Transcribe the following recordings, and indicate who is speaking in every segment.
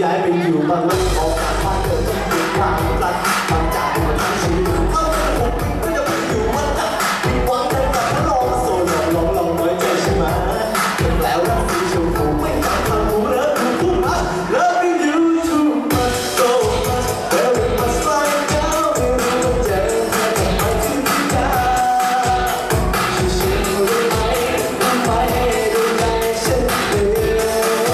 Speaker 1: ย้ายไปอยู่บางวันออกจากบ้านเกิดต้องอยู่ทางรัฐบางจากที่มันทั้งชีวิตเอาแต่ผมก็จะไปอยู่วัดจักรมีหวังจะกลับมาลองโซ่ลองน้อยใจใช่ไหมแล้วรักสีชมพูไม่ทำผมเลิกคุณผู้รัก Loving you too much so much very much like now ไม่รู้ว่าเจอเธอทำไมถึงได้ช่วยรู้ไหมทำไมดูใจฉันเดียว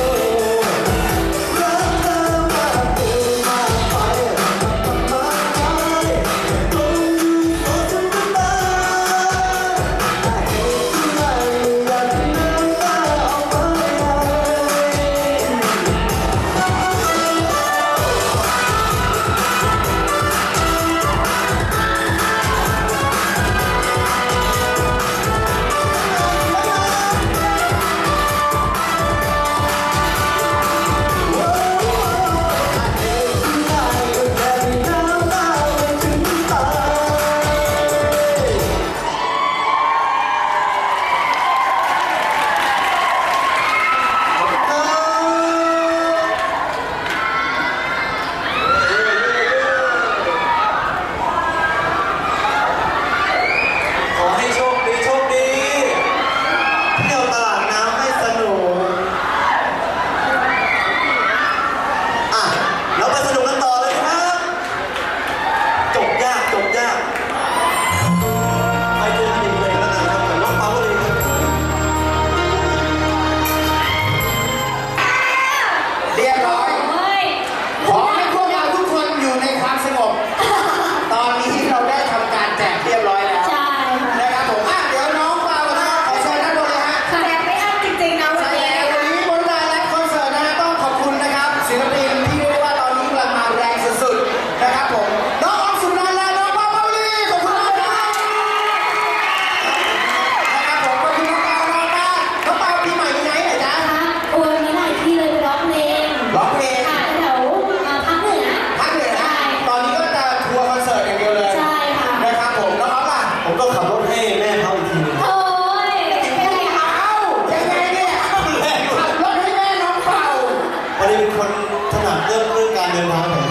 Speaker 1: รักเธอมากเกินมากไปมากไปต้องอยู่ขอเธอเป็นบ้านให้ที่ไหนอยากให้น้ำตาออกมาขอให้โชคดีโชคดีเที่ยวตลาดน้ำให้สนุกเราไปสนุกกันต่อเลยครับจบยากไปเจอกันอีกเลยแล้วกันครับกับน้องเปาเลยครับเรียบร้อยขอให้พวกเราทุกคนอยู่ในความสงบตอนนี้เราได้ทำการแจกเรียบร้อยแล้วนะครับผมเดี๋ยวน้องเปานะครับขอเชิญท่านบนเลยฮะ
Speaker 2: แสดงไม่อั้นจริงๆนะวันนี้
Speaker 1: วันนี้บนรายและคอนเสิร์ตนะฮะต้องขอบคุณนะครับศิลปินที่เรียกว่าตอนนี้กำลังมาแรงสุดๆนะครับผมน้องออมสุนันท์และน้องเปาเปาลีขอบคุณมากครับนะครับผมขอบคุณน้องเปาน้องเปาปีใหม่มีไหนเหรอจ๊ะ
Speaker 2: โอ้ยมีหลายที่เลยไปร้องเพลง
Speaker 1: ร้องเพลง
Speaker 2: ค่ะแถวภาคเหนือ
Speaker 1: พักเหนือนะตอนนี้ก็จะทัวร์คอนเสิร์ตอย่างเดียวเลย
Speaker 2: ใช่ค่ะ
Speaker 1: นะครับผมน้องออฟล่ะผมก็ขับรถให้แม่เขาอีกทีนึง
Speaker 2: โอ้ยเป็นไงคะ
Speaker 1: ยังไงเนี่ยขับรถให้แม่น้องเปาวันนี้เป็นคนถนัดเรื่องการเดินทางแถว